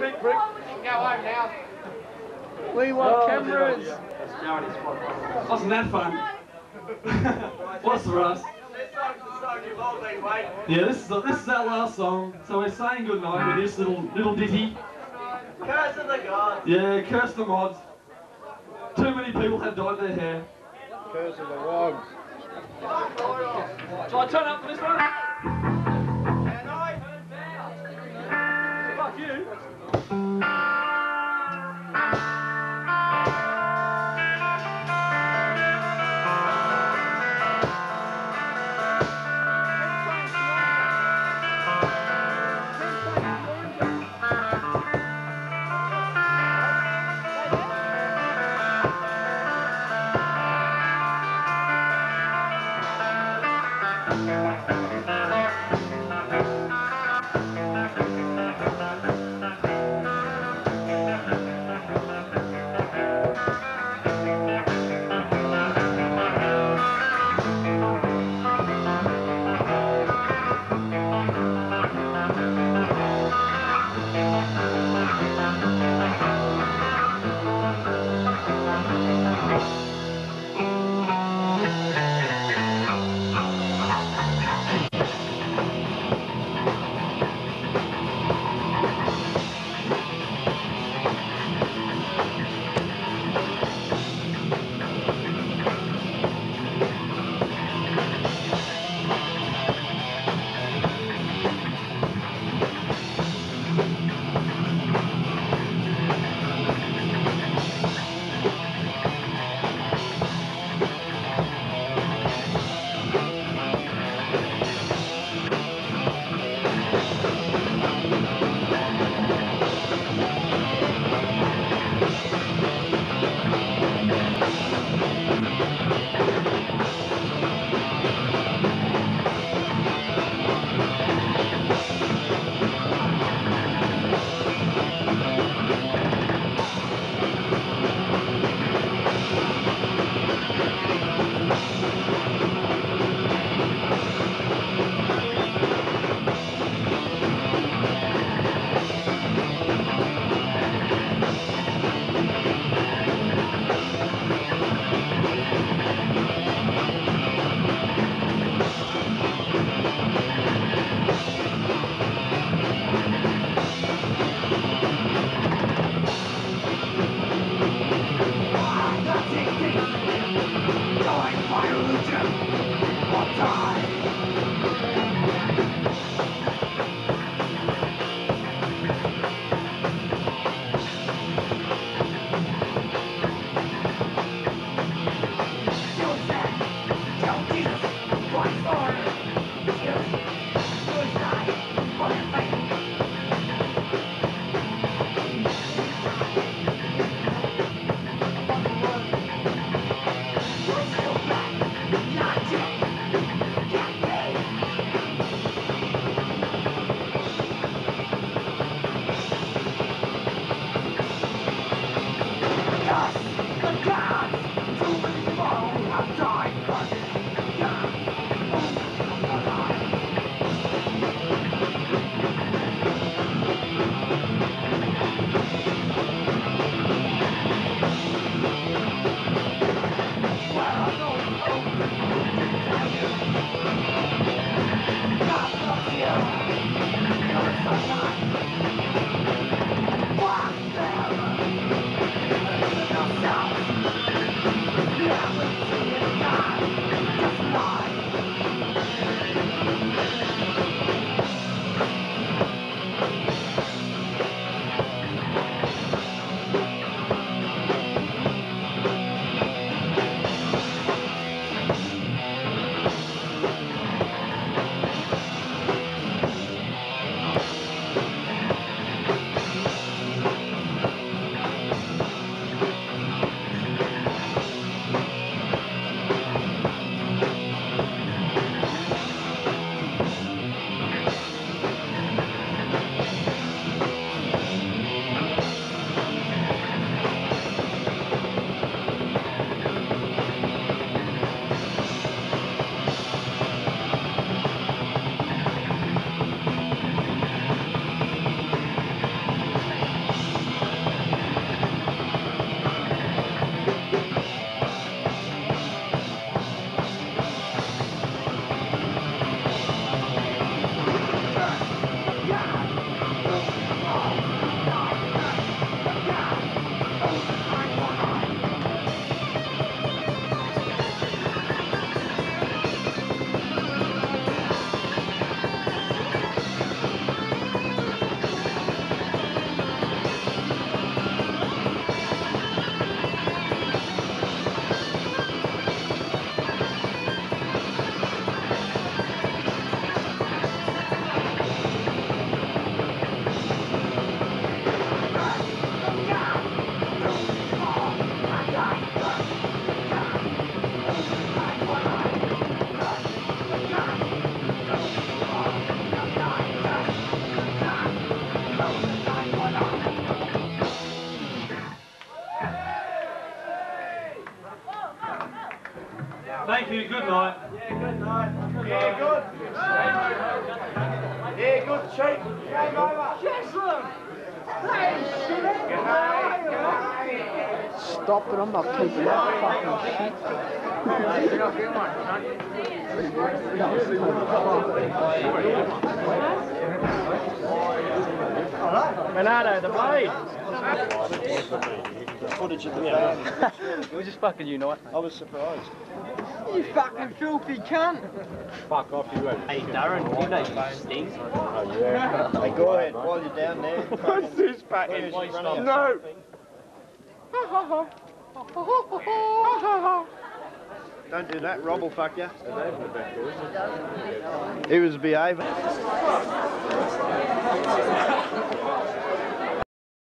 big prick. You can go home now. We want cameras. Wasn't that fun? What's for us? Yeah, this is our last song, so we're saying goodnight with this little ditty. Curse of the gods. Yeah, curse the mods. Too many people have dyed their hair. Curse of the wogs. Shall I turn up for this one? Fuck you. good night. Yeah, good. Yeah, good, cheap. Game over. Jessalyn! Stop it, I'm not keeping that fucking shit. Bernardo, the blade. Footage of the fan. We're just fucking unite. I was surprised. You fucking filthy cunt. Fuck off, you went. Hey Darren, you know you stink. Oh, yeah. Hey, go ahead, while you're down there. What's this fucking? No. Don't do that, Rob will fuck you. He was behaving.